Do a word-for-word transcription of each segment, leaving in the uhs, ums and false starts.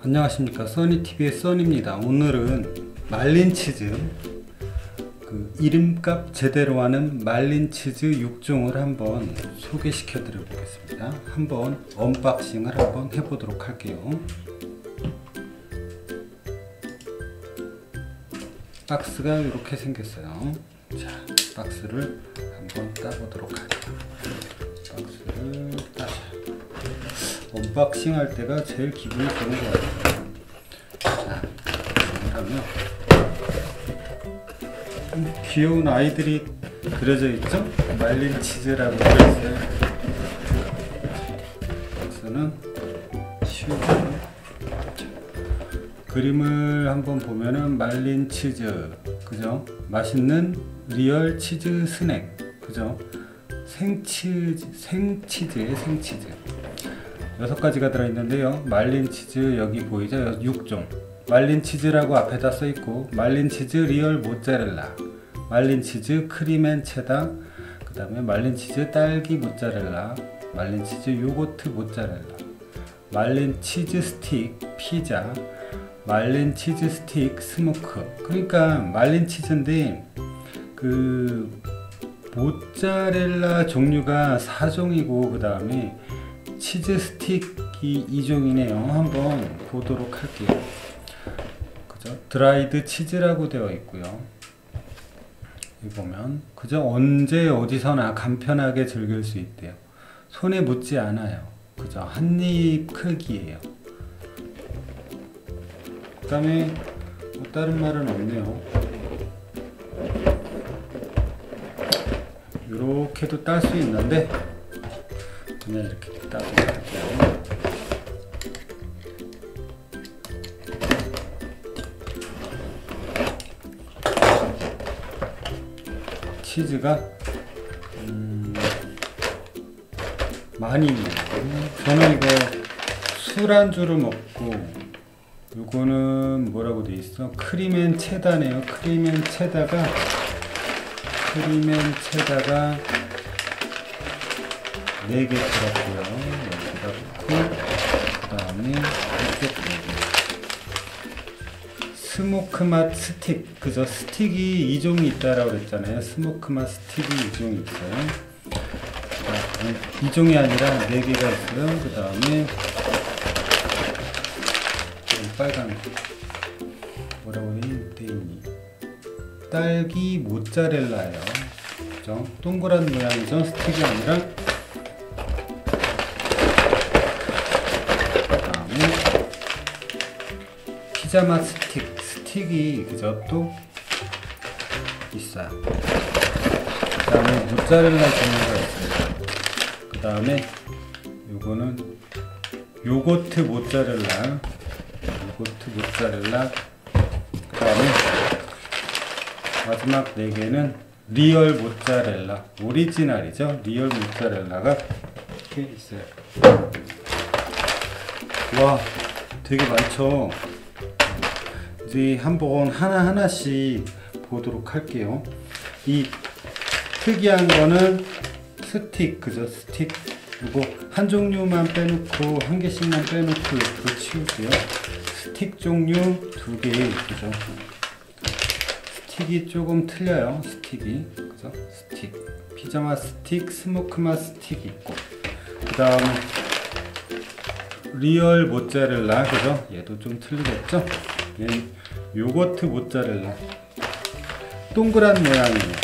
안녕하십니까, 써니티비의 써니입니다. 오늘은 말린 치즈, 그 이름값 제대로 하는 말린 치즈 육 종을 한번 소개시켜 드려 보겠습니다. 한번 언박싱을 한번 해보도록 할게요. 박스가 이렇게 생겼어요. 자, 박스를 한번 따보도록 할게요. 박스를 따자. 언박싱 할 때가 제일 기분이 좋은 것 같아요. 자, 그러면 귀여운 아이들이 그려져 있죠? 말린 치즈라고 되어 있어요. 박스는 쉬우고, 그림을 한번 보면은 말린 치즈, 그죠? 맛있는 리얼 치즈 스낵, 그죠? 생치즈, 생치즈에 생치즈. 여섯 가지가 들어있는데요. 말린 치즈 여기 보이죠? 육 종. 말린 치즈라고 앞에다 써있고, 말린 치즈 리얼 모짜렐라, 말린 치즈 크림앤 체다, 그 다음에 말린 치즈 딸기 모짜렐라, 말린 치즈 요거트 모짜렐라, 말린 치즈 스틱 피자, 말린 치즈 스틱 스모크. 그러니까 말린 치즈인데 그 모짜렐라 종류가 사 종이고 그 다음에 치즈 스틱이 이 종이네요. 한번 보도록 할게요. 그죠? 드라이드 치즈라고 되어 있고요. 여기 보면 그죠? 언제 어디서나 간편하게 즐길 수 있대요. 손에 묻지 않아요. 그죠? 한입 크기예요. 그 다음에 뭐 다른 말은 없네요. 이렇게도 딸 수 있는데 그냥 이렇게 따고 갈게요. 치즈가 음, 많이 있네요. 저는 이거 술안주를 먹고, 요거는 뭐라고 돼 있어? 크림앤 체다네요. 크림앤 체다가 크림앤 체다가 네 개 들었고요. 여기다 넣고, 그 다음에 이쪽 스모크 맛 스틱, 그죠? 스틱이 이 종이 있다라고 그랬잖아요. 스모크 맛 스틱이 이 종이 있어요. 이 종이 아니라 네 개가 있어요. 그 다음에 빨간 뭐라고 돼 있니? 딸기 모짜렐라예요. 그죠? 동그란 모양이죠. 스틱이 아니라. 그다음에 피자 맛 스틱, 스틱이 그죠? 또 있어요. 그다음에 모짜렐라 종류가 있어요. 그다음에 요거는 요거트 모짜렐라. 요거트 모짜렐라. 그 다음에 마지막 네 개는 리얼 모짜렐라, 오리지널이죠. 리얼 모짜렐라가 이렇게 있어요. 와, 되게 많죠. 이제 한번 하나하나씩 보도록 할게요. 이 특이한 거는 스틱, 그죠? 스틱. 이거 한 종류만 빼놓고, 한 개씩만 빼놓고 이렇게 치울게요. 스틱 종류 두 개, 그죠? 스틱이 조금 틀려요. 스틱이, 그죠? 스틱, 피자 맛 스틱, 스모크 맛 스틱 있고, 그 다음에 리얼 모짜렐라, 그죠? 얘도 좀 틀리겠죠? 얘는 요거트 모짜렐라, 동그란 모양이에요.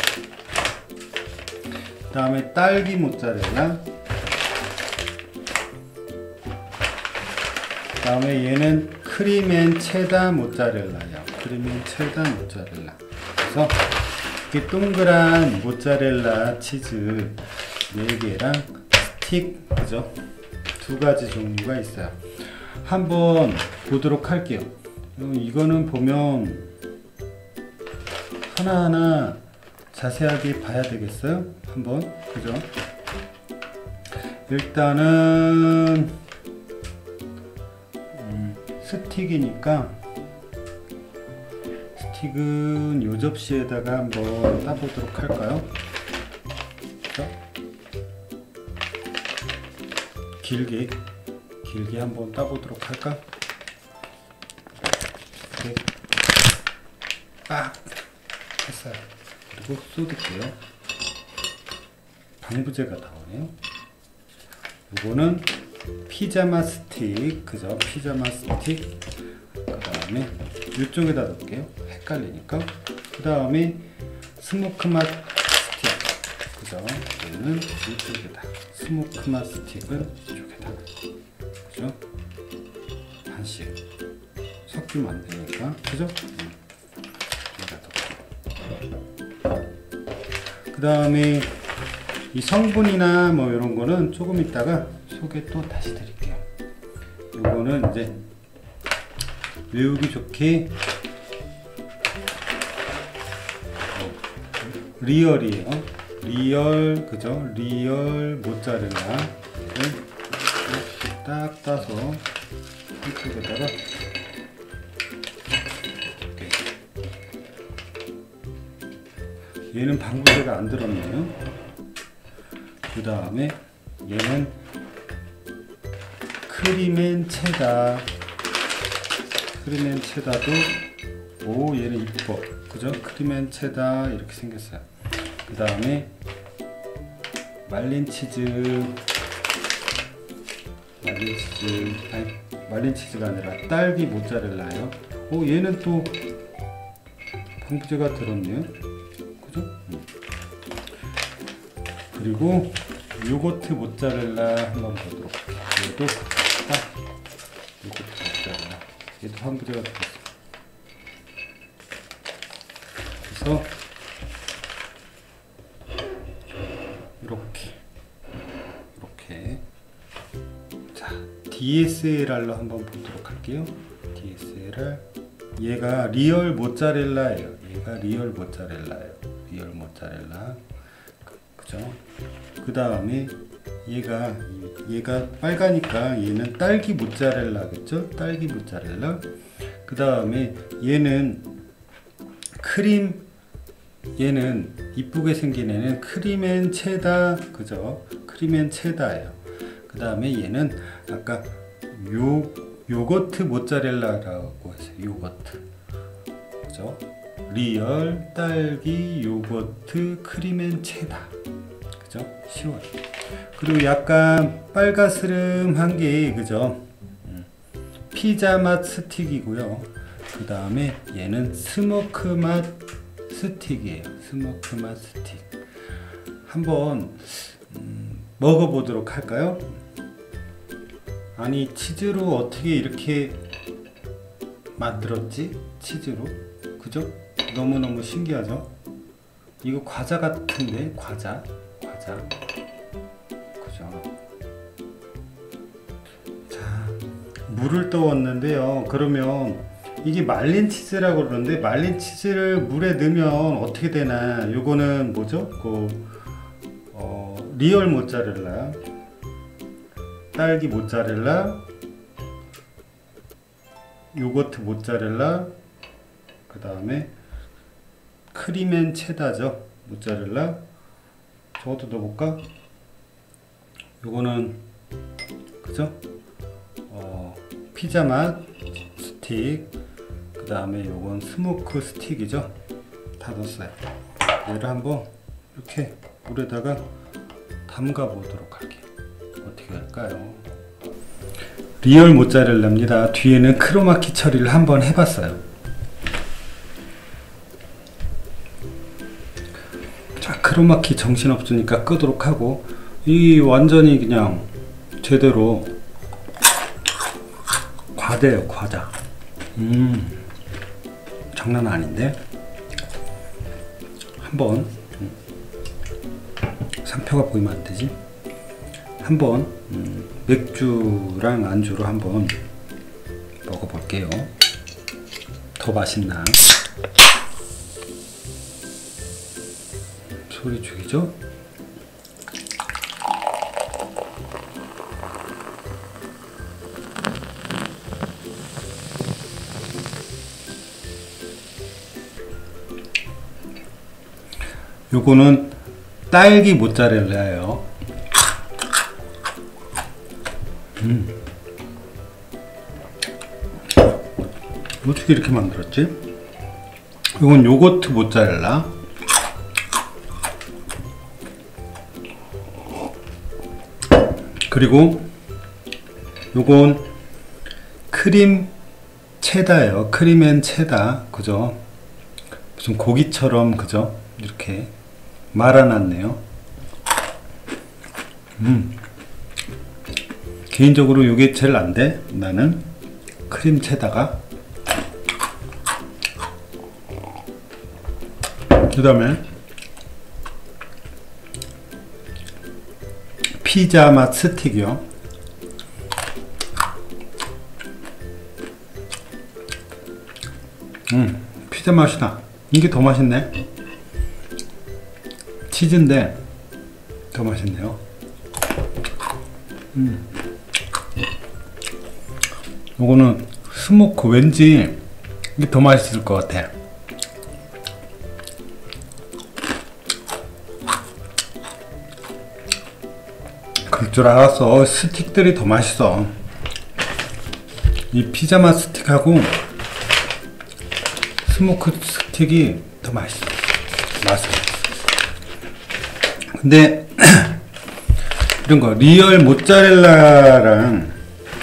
그 다음에 딸기 모짜렐라, 그 다음에 얘는 크림앤 체다 모짜렐라요. 크림앤 체다 모짜렐라. 그래서 이렇게 동그란 모짜렐라 치즈 네 개랑 스틱, 그죠? 두 가지 종류가 있어요. 한번 보도록 할게요. 이거는 보면 하나하나 자세하게 봐야 되겠어요? 한번, 그죠? 일단은 음, 스틱이니까 스틱은 요 접시에다가 한번 따보도록 할까요? 그죠? 길게 길게 한번 따보도록 할까? 이렇게 빡 했어요. 그리고 쏟을게요. 방부제가 나오네요. 이거는 피자마 스틱, 그죠? 피자마 스틱. 그 다음에 이쪽에다 넣을게요. 헷갈리니까. 그 다음에 스모크 맛 스틱, 그죠? 얘는 이쪽에다. 스모크 맛 스틱은 이쪽에다. 그죠? 반씩 섞이면 안 되니까, 그죠? 그 다음에 이 성분이나 뭐 이런 거는 조금 있다가 소개 또 다시 드릴게요. 요거는 이제 외우기 좋게 리얼이에요. 리얼, 그죠? 리얼 모짜렐라를 딱 따서 이쪽에다가 얘는 방부제가 안 들었네요. 그 다음에 얘는 크림앤 체다. 크림앤 체다도, 오, 얘는 이뻐. 그죠? 크림앤 체다 이렇게 생겼어요. 그 다음에 말린 치즈, 말린 치즈, 아니 말린 치즈가 아니라 딸기 모짜렐라예요. 오, 얘는 또 방부제가 들었네요. 그죠? 음. 그리고 요거트 모짜렐라 한번 보도록 할게요. 얘도 딱 요거트 모짜렐라, 얘도 방부제가 들었어요. 그래서 이렇게 이렇게 자, 디에스엘알로 한번 보도록 할게요. 디에스엘알, 얘가 리얼 모짜렐라예요. 얘가 리얼 모짜렐라예요. 리얼 모짜렐라. 그죠? 그 다음에 얘가 얘가 빨가니까 얘는 딸기 모짜렐라겠죠? 딸기 모짜렐라. 그 다음에 얘는 크림, 얘는 이쁘게 생긴 애는 크림앤 체다, 그죠? 크림앤 체다예요. 그 다음에 얘는 아까 요 요거트 모짜렐라라고 했어요. 요거트, 그죠? 리얼 딸기 요거트 크림앤 체다, 그죠? 쉬워요. 그리고 약간 빨가스름한 게, 그죠? 음. 피자 맛 스틱이고요. 그 다음에 얘는 스모크 맛 스틱이에요. 스모크 맛 스틱. 한번 음, 먹어보도록 할까요? 아니, 치즈로 어떻게 이렇게 만들었지? 치즈로, 그죠? 너무너무 신기하죠? 이거 과자 같은데, 과자, 과자, 그죠? 자, 물을 떠왔는데요. 그러면 이게 말린 치즈라고 그러는데, 말린 치즈를 물에 넣으면 어떻게 되나? 요거는 뭐죠? 그 어, 리얼 모짜렐라, 딸기 모짜렐라, 요거트 모짜렐라, 그 다음에 크림앤 체다죠. 모짜렐라. 저것도 넣어볼까? 요거는, 그죠? 어, 피자 맛 스틱. 그 다음에 요건 스모크 스틱이죠. 다 넣었어요. 얘를 한번 이렇게 물에다가 담가 보도록 할게요. 어떻게 할까요? 리얼 모짜렐라입니다. 뒤에는 크로마키 처리를 한번 해봤어요. 자, 크로마키 정신없으니까 끄도록 하고, 이 완전히 그냥 제대로 과대예요. 과자. 음, 장난 아닌데? 한번 상표가 보이면 안 되지? 한번 음, 맥주랑 안주로 한번 먹어볼게요. 더 맛있나? 소리 죽이죠? 요거는 딸기 모짜렐라예요. 음. 어떻게 이렇게 만들었지? 이건 요거트 모짜렐라, 그리고 요건 크림 체다예요. 크림 앤 체다. 그죠? 무슨 고기처럼, 그죠? 이렇게 말아놨네요. 음. 개인적으로 요게 제일 난데, 나는 크림 체다가. 그 다음에 피자 맛 스틱이요. 음, 피자 맛이 나. 이게 더 맛있네. 치즈인데 더 맛있네요. 음. 요거는 스모크. 왠지 이게 더 맛있을 것 같아. 그럴 줄 알았어. 스틱들이 더 맛있어. 이 피자 맛 스틱하고 스모크 스틱이 더 맛있어. 맛있어. 근데 이런 거 리얼 모짜렐라랑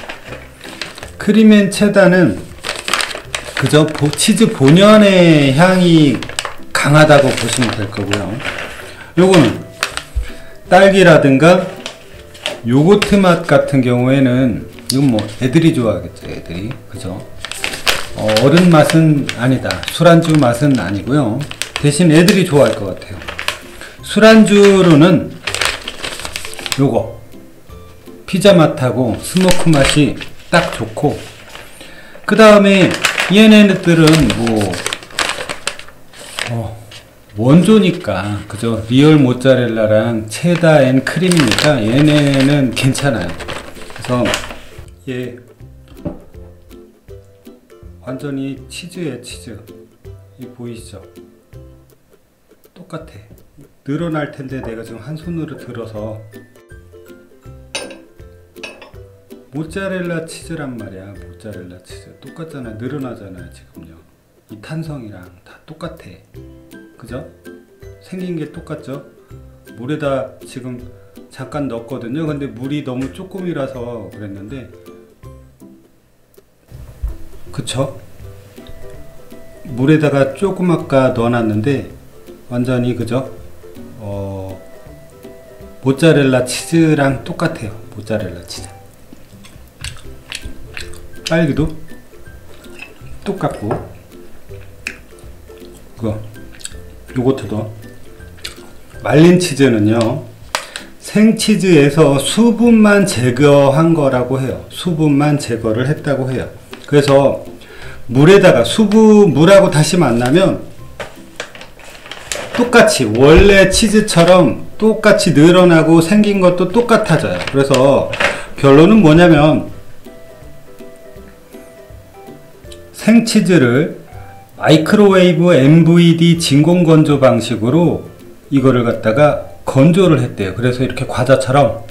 크림 앤 체다는 그저 치즈 본연의 향이 강하다고 보시면 될 거고요. 요거는 딸기라든가 요거트 맛 같은 경우에는 이건 뭐 애들이 좋아하겠죠. 애들이. 그죠? 어, 어른 맛은 아니다. 술안주 맛은 아니고요. 대신 애들이 좋아할 것 같아요. 술안주로는 요거 피자 맛하고 스모크 맛이 딱 좋고, 그 다음에 얘네들은 뭐 어, 원조니까, 그죠? 리얼 모짜렐라랑 체다 앤 크림이니까 얘네는 괜찮아요. 그래서 얘 완전히 치즈에 치즈. 이 보이시죠? 똑같아. 늘어날 텐데 내가 지금 한 손으로 들어서. 모짜렐라 치즈란 말이야. 모짜렐라 치즈 똑같잖아. 늘어나잖아요. 지금요. 이 탄성이랑 다 똑같아. 그죠? 생긴 게 똑같죠? 물에다 지금 잠깐 넣었거든요. 근데 물이 너무 조금이라서 그랬는데, 그쵸? 물에다가 조금 아까 넣어놨는데 완전히, 그죠? 어, 모짜렐라 치즈랑 똑같아요. 모짜렐라 치즈. 딸기도 똑같고, 그거 요거트도. 말린 치즈는요, 생치즈에서 수분만 제거한 거라고 해요. 수분만 제거를 했다고 해요. 그래서 물에다가 수분, 물하고 다시 만나면 똑같이 원래 치즈처럼 똑같이 늘어나고 생긴 것도 똑같아져요. 그래서 결론은 뭐냐면, 생치즈를 마이크로웨이브 엠브이디 진공건조 방식으로 이거를 갖다가 건조를 했대요. 그래서 이렇게 과자처럼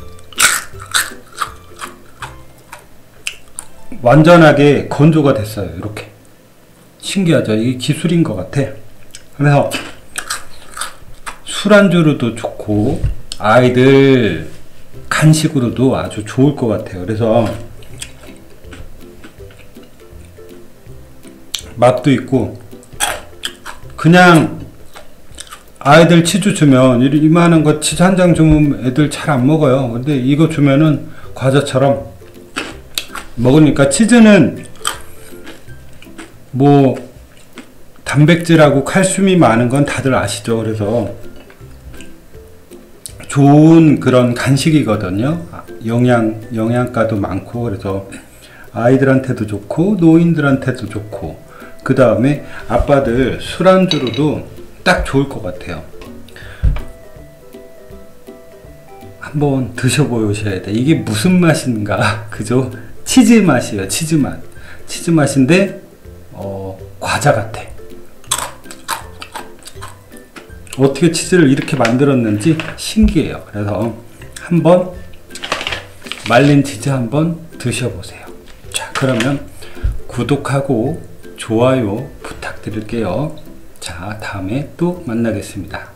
완전하게 건조가 됐어요. 이렇게. 신기하죠? 이게 기술인 것 같아. 그래서 술안주로도 좋고 아이들 간식으로도 아주 좋을 것 같아요. 그래서 맛도 있고, 그냥 아이들 치즈 주면, 이만한 거 치즈 한 장 주면 애들 잘 안 먹어요. 근데 이거 주면은 과자처럼 먹으니까, 치즈는 뭐 단백질하고 칼슘이 많은 건 다들 아시죠? 그래서 좋은 그런 간식이거든요. 영양, 영양가도 많고, 그래서 아이들한테도 좋고 노인들한테도 좋고, 그 다음에 아빠들 술안주로도 딱 좋을 것 같아요. 한번 드셔보셔야 돼. 이게 무슨 맛인가? 그죠? 치즈 맛이에요. 치즈 맛. 치즈 맛인데 어, 과자 같아. 어떻게 치즈를 이렇게 만들었는지 신기해요. 그래서 한번 말린 치즈 한번 드셔보세요. 자, 그러면 구독하고 좋아요 부탁드릴게요. 자, 다음에 또 만나겠습니다.